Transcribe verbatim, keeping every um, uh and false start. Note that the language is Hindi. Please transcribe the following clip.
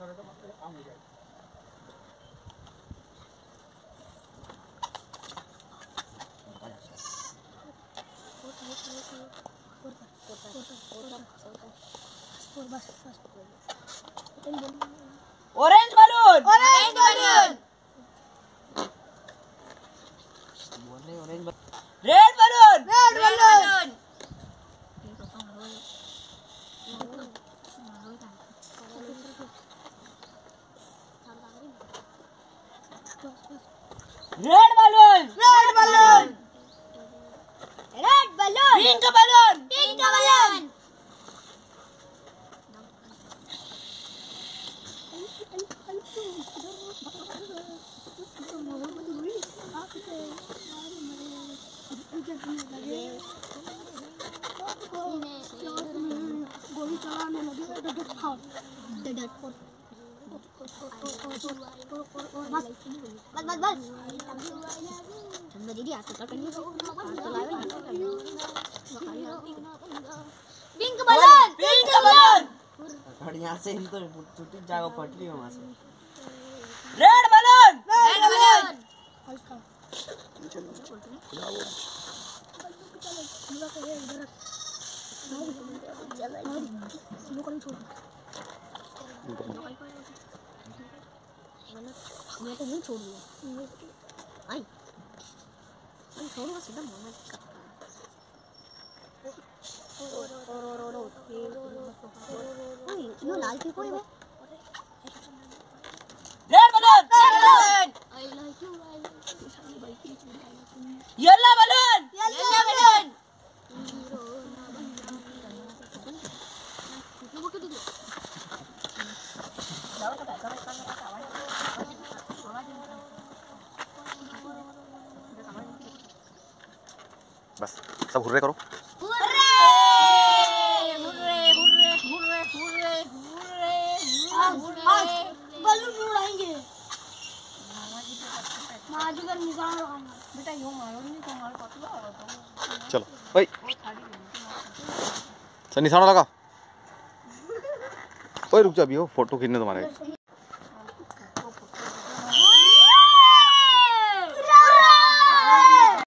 orange balloon orange balloon red balloon red balloon red balloon red balloon red balloon pink balloon pink balloon गोली चलाने लगे बस बस बस दीदी पिंक बलून पिंक बलून यहाँ से तो छुट्टी जाओ पटरी हो वहाँ से रेड बलून रेड बलून मैं तो नहीं छोड़ूंगा आई मैं छोड़ूंगा सीधा मामा का ओए यो लाल के कोई है red balloon red balloon I like you yellow balloon yellow balloon बस सब हुर्रे करो hurray hurray hurray hurray hurray hurray आज बलून उड़ाएंगे माजी का निशान लगाएंगे बेटा यूं मारो नहीं तो मार पतला होगा तो चलो भाई सर निशाना लगा ओए रुक जा अभी हो फोटो खींचने तुम्हारे